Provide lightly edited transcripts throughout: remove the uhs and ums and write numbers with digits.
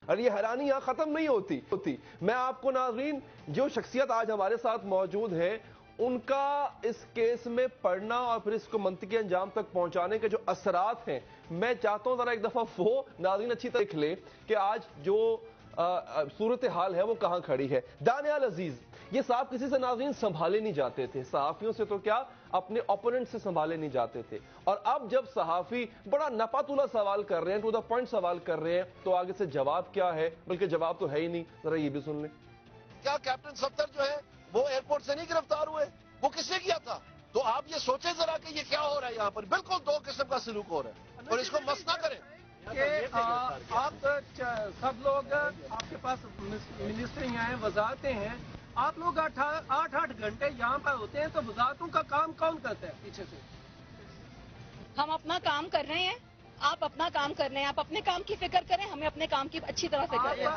اور یہ حیرانی یہاں ختم نہیں ہوتی. میں آپ کو ناظرین جو شخصیت آج ہمارے ساتھ موجود ہے ان کا اس کیس میں پڑھنا اور پھر اس کو منطقی انجام تک پہنچانے کے جو اثرات ہیں میں چاہتا ہوں ذرا ایک دفعہ وہ ناظرین اچھی طرح دیکھ لیں کہ آج جو صورتحال ہے وہ کہاں کھڑی ہے. دانیال عزیز یہ صاحب کسی سے ناظرین سنبھالے نہیں جاتے تھے, صحافیوں سے تو کیا اپنے اوپوننٹ سے سنبھالے نہیں جاتے تھے, اور اب جب صحافی بڑا نپاتولا سوال کر رہے ہیں, ٹو دا پوائنٹ سوال کر رہے ہیں, تو آگے سے جواب کیا ہے, بلکہ جواب تو ہے ہی نہیں. ذرا یہ بھی سن لیں. کیا کیپٹن صفدر جو ہے وہ ایئرپورٹ سے نہیں گرفتار ہوئے؟ وہ کس نے کیا تھا؟ تو آپ یہ سوچیں ذرا کہ یہ کیا ہو رہا ہے یہاں پر. بالکل دو قسم کا سلوک ہو رہا ہے اور اس کو مس نہ کریں کہ آپ سب لوگ آپ کے پاس منسٹر ہیں, وزارتیں ہیں, آپ لوگ 8 گھنٹے یہاں پر ہوتے ہیں, تو وزارتوں کا کام کون کرتا ہے پیچھے سے؟ ہم اپنا کام کر رہے ہیں, آپ اپنا کام کر رہے ہیں, آپ اپنے کام کی فکر کریں, ہمیں اپنے کام کی اچھی طرح فکر کریں.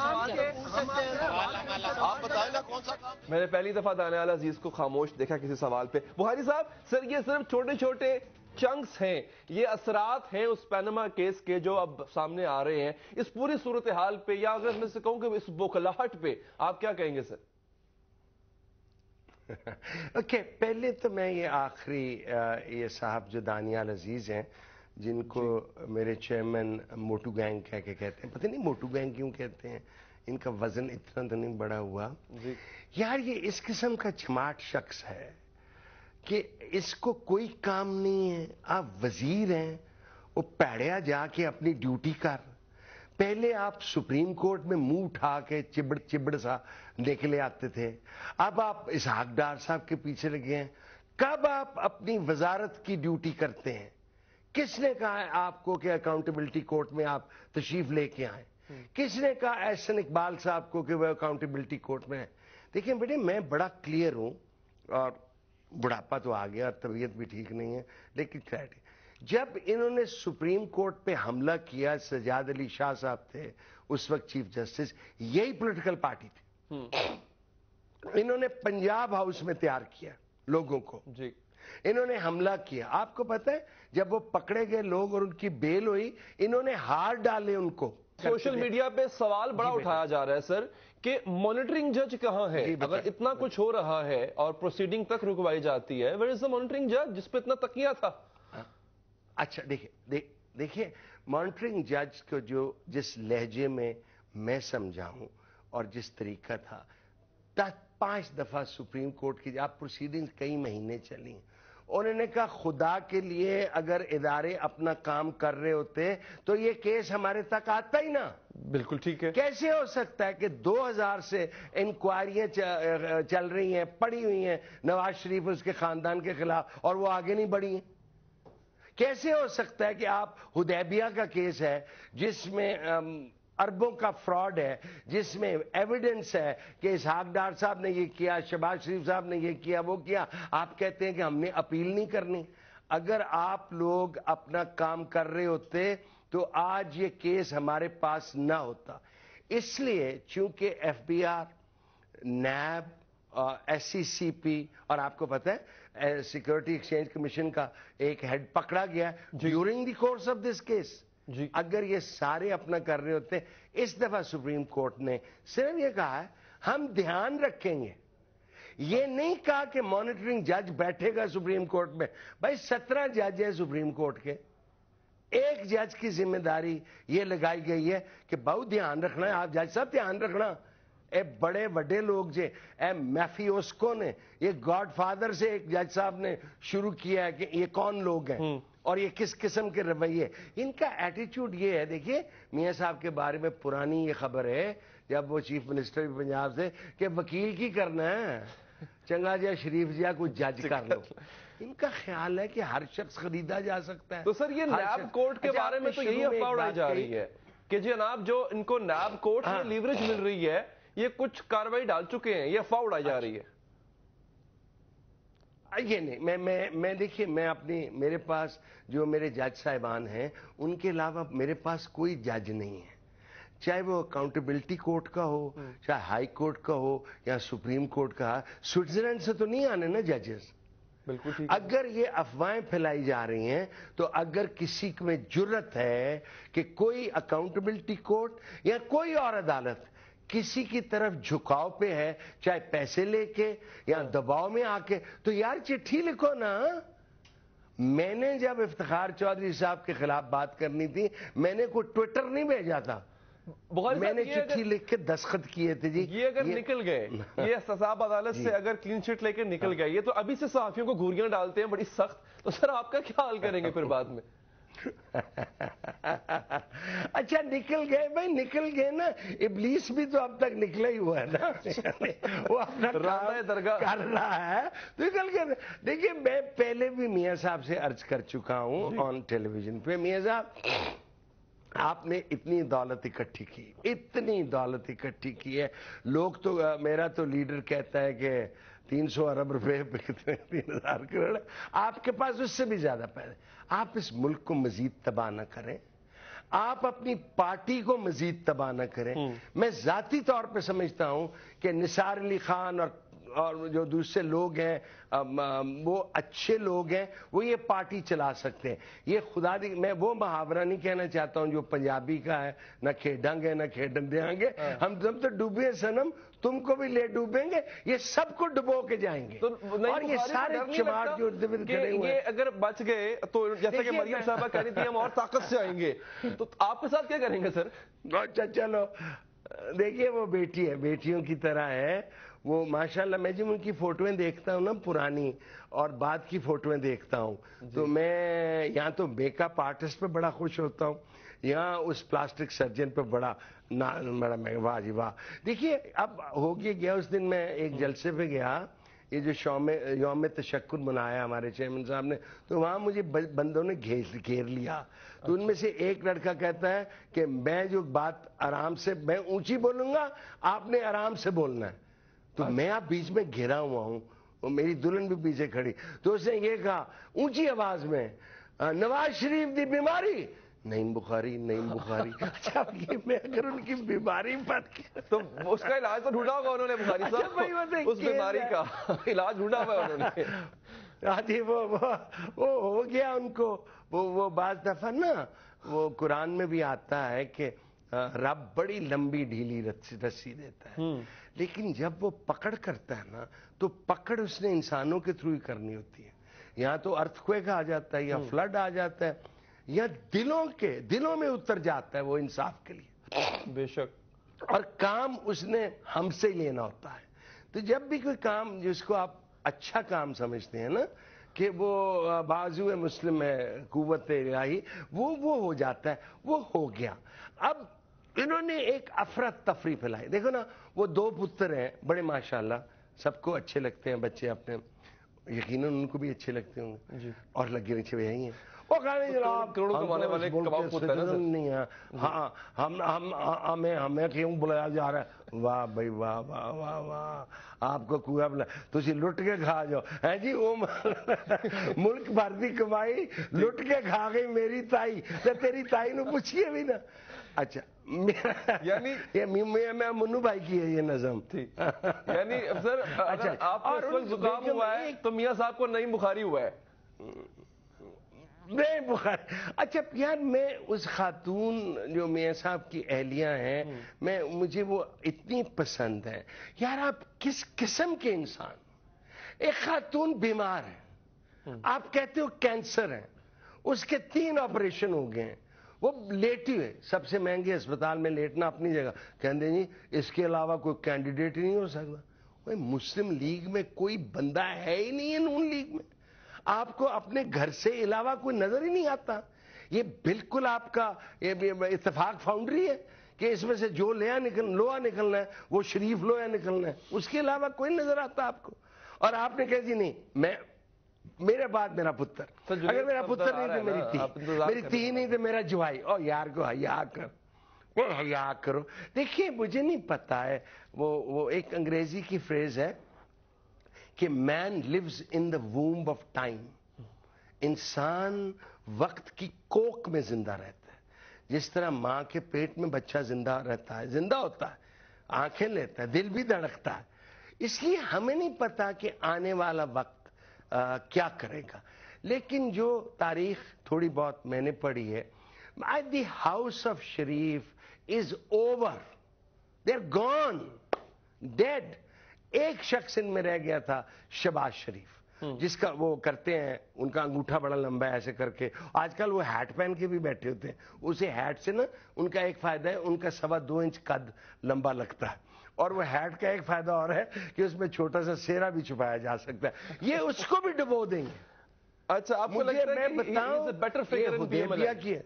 آپ بتائیں نا کون سا کام. میں نے پہلی دفعہ دانیال عزیز کو خاموش دیکھا کسی سوال پہ. بخاری صاحب سر یہ صرف چھوٹے چھوٹے چنکس ہیں, یہ اثرات ہیں اس پینما کیس کے جو اب سامنے آ رہے ہیں. اس پوری صورتحال پہ یا اگر میں سے کہوں کہ اس بوکھلاہٹ پہ آپ کیا کہیں گے سر؟ اوکے, پہلے تو میں یہ آخری یہ صاحب جو دانیال عزیز ہیں جن کو میرے چیئرمین موٹو گینگ کہہ کے کہتے ہیں, پتہ نہیں موٹو گینگ کیوں کہتے ہیں, ان کا وزن اتنا تو نہیں بڑا ہوا یار. یہ اس قسم کا چماٹ شخص ہے کہ اس کو کوئی کام نہیں ہے. آپ وزیر ہیں, وہ پیڑیا جا کے اپنی ڈیوٹی کر. پہلے آپ سپریم کورٹ میں منہ اٹھا کے چبڑ سا نکلے آتے تھے, اب آپ اسحاق ڈار صاحب کے پیچھے لگے ہیں. کب آپ اپنی وزارت کی ڈیوٹی کرتے ہیں؟ کس نے کہا ہے آپ کو کہ اکاؤنٹیبلٹی کورٹ میں آپ تشریف لے کے آئیں؟ کس نے کہا احسن اقبال صاحب کو کہ وہ اکاؤنٹیبلٹی کورٹ میں ہے؟ دیکھیں بیٹے, میں بڑا کلیئر ہوں, اور بڑھاپا تو آ گیا, طبیعت بھی ٹھیک نہیں ہے, لیکن کلیئرٹی. جب انہوں نے سپریم کورٹ پہ حملہ کیا, سجاد علی شاہ صاحب تھے اس وقت چیف جسٹس, یہی پولیٹیکل پارٹی تھی. انہوں نے پنجاب ہاؤس میں تیار کیا لوگوں کو, انہوں نے حملہ کیا. آپ کو پتہ ہے جب وہ پکڑے گئے لوگ اور ان کی بیل ہوئی, انہوں نے ہار ڈالے ان کو. سوشل میڈیا پہ سوال بڑا اٹھایا جا رہا ہے سر کہ مانیٹرنگ جج کہاں ہے؟ اگر اتنا کچھ ہو رہا ہے اور پروسیڈنگ تک رکوائی جاتی ہے, ویئر از دی مانیٹرنگ جج جس پہ اتنا تکیہ تھا؟ اچھا دیکھیں مانیٹرنگ جج کو جس لہجے میں میں سمجھا ہوں اور جس طریقہ تھا, 5 دفعہ سپریم کورٹ کی آپ پروسیڈنگ کئی مہینے چلی, انہوں نے کہا خدا کے لیے اگر ادارے اپنا کام کر رہے ہوتے تو یہ کیس ہمارے تک آتا ہی نا. بالکل ٹھیک ہے. کیسے ہو سکتا ہے کہ 2000 سے انکوائریاں چل رہی ہیں, پڑی ہوئی ہیں نواز شریف اس کے خاندان کے خلاف, اور وہ آگے نہیں بڑھی ہیں؟ کیسے ہو سکتا ہے کہ آپ حدیبیہ کا کیس ہے جس میں اربوں کا فراڈ ہے, جس میں ایویڈنس ہے کہ اسحاق ڈار صاحب نے یہ کیا, شہباز شریف صاحب نے یہ کیا, وہ کیا, آپ کہتے ہیں کہ ہم نے اپیل نہیں کرنی؟ اگر آپ لوگ اپنا کام کر رہے ہوتے تو آج یہ کیس ہمارے پاس نہ ہوتا. اس لیے چونکہ F B R, NAB, S C C P, اور آپ کو پتہ ہے سیکورٹی ایکسچینج کمیشن کا ایک ہیڈ پکڑا گیا during the course of this case. اگر یہ سارے اپنا کر رہے ہوتے, اس دفعہ سپریم کورٹ نے صرف یہ کہا ہے ہم دھیان رکھیں گے, یہ نہیں کہا کہ مانیٹرنگ جج بیٹھے گا سپریم کورٹ میں. بھائی 17 جج ہیں سپریم کورٹ کے, ایک جج کی ذمہ داری یہ لگائی گئی ہے کہ بہت دھیان رکھنا ہے. آپ جج صاحب دھیان رکھنا, اے بڑے بڑے لوگ جے, اے میفیوسکو نے, یہ گاڈ فادر سے ایک جج صاحب نے شروع کیا ہے کہ یہ کون لوگ ہیں اور یہ کس قسم کے رویے, ان کا ایٹیٹیوڈ یہ ہے. دیکھیے میاں صاحب کے بارے میں پرانی یہ خبر ہے جب وہ چیف منسٹر پنجاب سے کہ وکیل کی کرنا ہے, چنگا جا شریف جا کوئی جج کر لو. ان کا خیال ہے کہ ہر شخص خریدا جا سکتا ہے. تو سر یہ نیب کورٹ کے بارے میں تو یہی افواہ اڑائی جا رہی ہے کہ جناب جو ان کو نیب کورٹ میں لیوریج مل رہی ہے, یہ کچھ کاروائی ڈال چکے ہیں, یہ افواہ اڑائی جا رہی ہے. یہ نہیں, میں دیکھیے میں میرے پاس جو میرے جج صاحبان ہیں ان کے علاوہ میرے پاس کوئی جج نہیں ہے, چاہے وہ اکاؤنٹیبلٹی کورٹ کا ہو, چاہے ہائی کورٹ کا ہو یا سپریم کورٹ کا. سوئٹزرلینڈ سے تو نہیں آنے نا ججز, بالکل ٹھیک. اگر یہ افواہیں پھیلائی جا رہی ہیں تو اگر کسی میں جرت ہے کہ کوئی اکاؤنٹیبلٹی کورٹ یا کوئی اور عدالت کسی کی طرف جھکاؤ پہ ہے، چاہے پیسے لے کے یا دباؤ میں آ کے، تو یار چٹھی لکھو نا. میں نے جب افتخار چودھری صاحب کے خلاف بات کرنی تھی، میں نے کوئی ٹویٹر نہیں بھیجا تھا، میں نے چٹھی لکھ کے دستخط کیے تھے. جی یہ اگر نکل گئے، یہ احتساب عدالت سے اگر کلین چٹ لے کے نکل گئے، یہ تو ابھی سے صحافیوں کو گھوریاں ڈالتے ہیں بڑی سخت، تو سر آپ کا کیا حال کریں گے پھر بعد میں؟ اچھا نکل گئے بھائی، نکل گئے نا. ابلیس بھی تو اب تک نکلا ہی ہوا ہے نا، وہ اپنا راندہ درگاہ کر رہا ہے، نکل گئے. دیکھیے میں پہلے بھی میاں صاحب سے عرض کر چکا ہوں آن ٹیلی ویژن پہ، میاں صاحب آپ نے اتنی دولت اکٹھی کی، اتنی دولت اکٹھی کی ہے. لوگ تو میرا تو لیڈر کہتا ہے کہ 300 ارب روپے 3000 کروڑ، آپ کے پاس اس سے بھی زیادہ پیسے. آپ اس ملک کو مزید تباہ نہ کریں، آپ اپنی پارٹی کو مزید تباہ نہ کریں. میں ذاتی طور پہ سمجھتا ہوں کہ نثار علی خان اور جو دوسرے لوگ ہیں وہ اچھے لوگ ہیں، وہ یہ پارٹی چلا سکتے ہیں. یہ خدا دی، میں وہ محاورہ نہیں کہنا چاہتا ہوں جو پنجابی کا ہے، نہ کھیڈیں گے نہ کھیڈن دیں گے، ہم جب تو ڈوبے صنم تم کو بھی لے ڈوبیں گے، یہ سب کو ڈبو کے جائیں گے. اور یہ سارے چماٹ جو کھڑے ہوئے یہ اگر بچ گئے تو جیسا کہ مریم صاحبہ کہہ رہی تھی ہم اور طاقت سے آئیں گے، تو آپ کے ساتھ کیا کریں گے سر؟ اچھا چلو دیکھیے وہ بیٹی ہے، بیٹیوں کی طرح ہے وہ ماشاءاللہ. میں جب ان کی فوٹویں دیکھتا ہوں نا پرانی اور بعد کی فوٹویں دیکھتا ہوں تو میں یہاں تو میک اپ آرٹسٹ پہ بڑا خوش ہوتا ہوں، یہاں اس پلاسٹک سرجن پہ بڑا واہ جی واہ. دیکھیے اب ہو گیا اس دن میں ایک جلسے پہ گیا، یہ جو یوم تشکر منایا ہمارے چیئرمین صاحب نے، تو وہاں مجھے بندوں نے گھیر لیا. تو ان میں سے ایک لڑکا کہتا ہے کہ میں جو بات آرام سے میں اونچی بولوں گا، آپ نے آرام سے بولنا ہے. تو میں آپ بیچ میں گھرا ہوا ہوں اور میری دلہن بھی پیچھے کھڑی، تو اس نے یہ کہا اونچی آواز میں، نواز شریف دی بیماری، نعیم بخاری نعیم بخاری. اچھا یہ میں اگر ان کی بیماری بات کی تو اس کا علاج تو ڈھونڈا ہوگا انہوں نے بخاری صاحب، اس بیماری کا علاج ڈھونڈا ہوا انہوں نے. ہاں جی وہ ہو گیا ان کو. وہ بعض دفعہ نا وہ قرآن میں بھی آتا ہے کہ رب بڑی لمبی ڈھیلی رسی دیتا ہے، لیکن جب وہ پکڑ کرتا ہے نا تو پکڑ اس نے انسانوں کے تھرو ہی کرنی ہوتی ہے. یہاں تو ارتھ کویک آ جاتا ہے یا فلڈ آ جاتا ہے یا دلوں میں اتر جاتا ہے وہ انصاف کے لیے. بے شک. اور کام اس نے ہم سے لینا ہوتا ہے. تو جب بھی کوئی کام جس کو آپ اچھا کام سمجھتے ہیں نا کہ وہ بازو مسلم ہے قوت الہی، وہ ہو جاتا ہے، وہ ہو گیا. اب انہوں نے ایک افراتفری پھیلائی. دیکھو نا وہ 2 پتر ہیں بڑے ماشاءاللہ، سب کو اچھے لگتے ہیں بچے اپنے، یقیناً ان کو بھی اچھے لگتے ہوں گے اور لگے نیچے یہی ہیں. وہ کہنے جناب کروڑوں کمانے والے کباب پوتا نہیں ہے، ہاں ہمیں کیوں بلایا جا رہا ہے؟ واہ بھائی واہ واہ واہ واہ، آپ کو کوئی بلا تھی لٹ کے کھا جاؤ ہے جی. وہ ملک بھر دی کمائی لٹ کے کھا گئی میری تائی، تیری تائی نو پوچھیے بھی نا. اچھا یعنی میں منو بھائی کی ہے یہ نظم تھی. یعنی سر اگر آپ کو اس وقت زکام ہوا ہے تو میاں صاحب کو نعیم بخاری ہوا ہے. نہیں بخاری. اچھا یار میں اس خاتون جو میاں صاحب کی اہلیہ ہیں مجھے وہ اتنی پسند ہے. یار آپ کس قسم کے انسان، ایک خاتون بیمار ہے، آپ کہتے ہو کینسر ہے، اس کے 3 آپریشن ہو گئے ہیں، وہ لیٹی ہوئے، سب سے مہنگے اسپتال میں لیٹنا اپنی جگہ، کہتے ہیں جی اس کے علاوہ کوئی کینڈیڈیٹ ہی نہیں ہو سکتا. مسلم لیگ میں کوئی بندہ ہے ہی نہیں ہے، نون لیگ میں آپ کو اپنے گھر سے علاوہ کوئی نظر ہی نہیں آتا. یہ بالکل آپ کا اتفاق فاؤنڈری ہے کہ اس میں سے جو لوہا نکلنا ہے وہ شریف لوہا نکلنا ہے، اس کے علاوہ کوئی نظر آتا آپ کو. اور آپ نے کہا جی نہیں میں میرے بعد میرا پتر، اگر میرا پتر نہیں تو میری تھی نہیں تو میرا جوائی. او یار کو حیا کر، وہ حیا کرو. دیکھیے مجھے نہیں پتا ہے، وہ ایک انگریزی کی فریز ہے کہ man lives in the womb of time. انسان وقت کی کوکھ میں زندہ رہتا ہے. جس طرح ماں کے پیٹ میں بچہ زندہ رہتا ہے، زندہ ہوتا ہے، آنکھیں لیتا ہے، دل بھی دھڑکتا ہے. اس لیے ہمیں نہیں پتا کہ آنے والا وقت کیا کرے گا. لیکن جو تاریخ تھوڑی بہت میں نے پڑھی ہے, the house of Sharif is over, they are gone, dead. ایک شخص ان میں رہ گیا تھا, شہباز شریف, جس کا وہ کرتے ہیں, ان کا انگوٹھا بڑا لمبا ہے ایسے کر کے, آج کل وہ ہیٹ پہن کے بھی بیٹھے ہوتے ہیں. اسے ہیٹ سے نا ان کا ایک فائدہ ہے, ان کا 2.25 انچ قد لمبا لگتا ہے, اور وہ ہیٹ کا ایک فائدہ اور ہے کہ اس میں چھوٹا سا سیرا بھی چھپایا جا سکتا ہے. یہ اس کو بھی ڈبو دیں گے. اچھا, آپ کو لگتا ہے کہ بتاؤں بیٹر فگر حدیبیہ کی ہے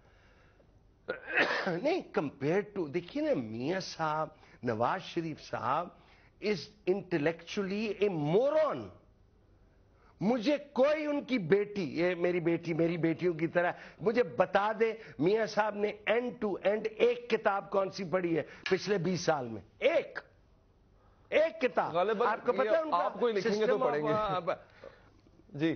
نہیں کمپیئر ٹو, دیکھیے نا, میاں صاحب, نواز شریف صاحب از انٹلیکچولی اے مورون. مجھے کوئی ان کی بیٹی, یہ میری بیٹیوں کی طرح, مجھے بتا دے میاں صاحب نے اینڈ ٹو اینڈ ایک کتاب کون سی پڑھی ہے پچھلے 20 سال میں؟ ایک کتاب. آپ کو پتا ہے ان کا آپ کوئی لکھیں گے تو پڑھیں گے. جی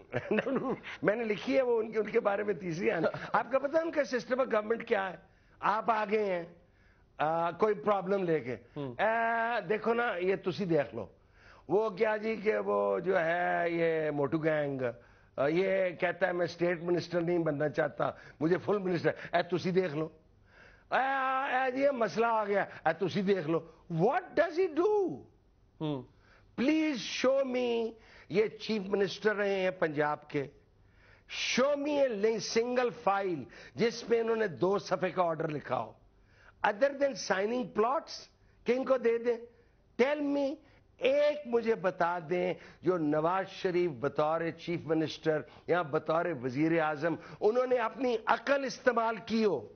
میں نے لکھی ہے وہ, ان کے بارے میں تیسری آنا. آپ کو پتا ہے ان کا سسٹم آف گورنمنٹ کیا ہے؟ آپ آگے ہیں کوئی پرابلم لے کے, دیکھو نا یہ تسی دیکھ لو, وہ کیا جی کہ وہ جو ہے یہ موٹو گینگ, یہ کہتا ہے میں اسٹیٹ منسٹر نہیں بننا چاہتا, مجھے فل منسٹر, تسی دیکھ لو. جی یہ مسئلہ آ گیا, تسی دیکھ لو. What does he do? Please show me. یہ چیف منسٹر رہے ہیں پنجاب کے, شو می اے سنگل فائل جس پہ انہوں نے 2 صفحے کا آرڈر لکھا ہو, ادر دین سائننگ پلاٹس کہ ان کو دے دیں. ٹیل می, ایک مجھے بتا دیں جو نواز شریف بطور چیف منسٹر یا بطور وزیر اعظم انہوں نے اپنی عقل استعمال کی ہو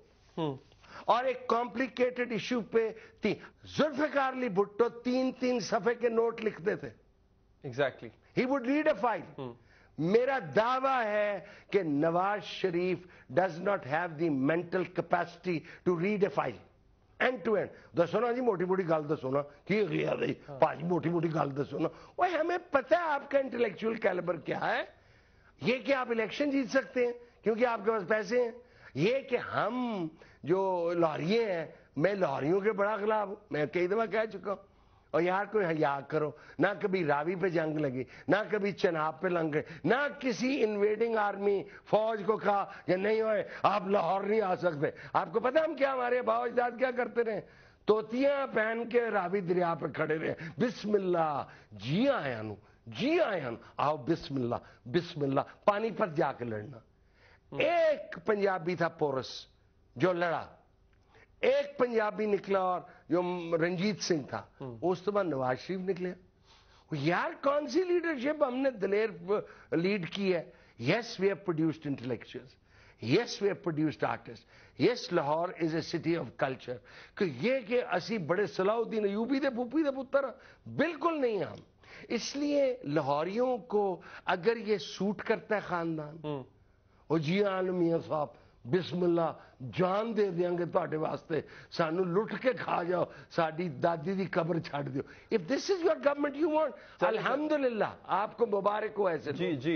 اور ایک کمپلیکیٹڈ ایشو پہ تھی. ذوالفقار علی بھٹو 3 صفحے کے نوٹ لکھتے تھے. Exactly, he would read a file. میرا دعویٰ ہے کہ Nawaz Sharif does not have the mental capacity to read a file and to end. دسو نا جی موٹی گل دسو نا, کی گیا بھائی پاجی موٹی گل دسو نا. وہ ہمیں پتہ ہے آپ کا انٹلیکچوئل کیلیبر کیا ہے. یہ کہ آپ الیکشن جیت سکتے ہیں کیونکہ آپ کے پاس پیسے ہیں. یہ کہ ہم جو لاہوری ہیں, میں لاہوریوں کے بڑا خلاف ہوں, میں کئی دفعہ کہہ چکا ہوں. اور یار کوئی حیا کرو, نہ کبھی راوی پہ جنگ لگی, نہ کبھی چناب پہ لنگ گئے, نہ کسی انویڈنگ آرمی فوج کو کہا کہ نہیں ہوئے آپ لاہور نہیں آ سکتے. آپ کو پتا ہم کیا, ہمارے باو اجداد کیا کرتے رہے, توتیاں پہن کے راوی دریا پہ کھڑے رہے, بسم اللہ جی آیا نو, جی آیا نو, آؤ بسم اللہ, پانی پر جا کے لڑنا. ایک پنجابی تھا پورس جو لڑا, ایک پنجابی نکلا اور جو رنجیت سنگھ تھا, اس کے بعد نواز شریف نکلے. یار کون سی لیڈرشپ ہم نے دلیر لیڈ کی ہے. Yes we have produced intellectuals, yes we have produced artist, yes Lahore is a city of culture. کہ یہ کہ اسی بڑے صلاح الدین ایوبی دے پھوپھی دے پتر, بالکل نہیں ہم. اس لیے لاہوریوں کو اگر یہ سوٹ کرتا ہے خاندان, او جی میاں صاحب بسم اللہ جان دے دیاں گے تواڈے واسطے, سانو لٹ کے کھا جاؤ, ساڈی دادی دی قبر چھڈ دیو. If this is your government you want, الحمدللہ آپ کو مبارک ہو ایسے. جی.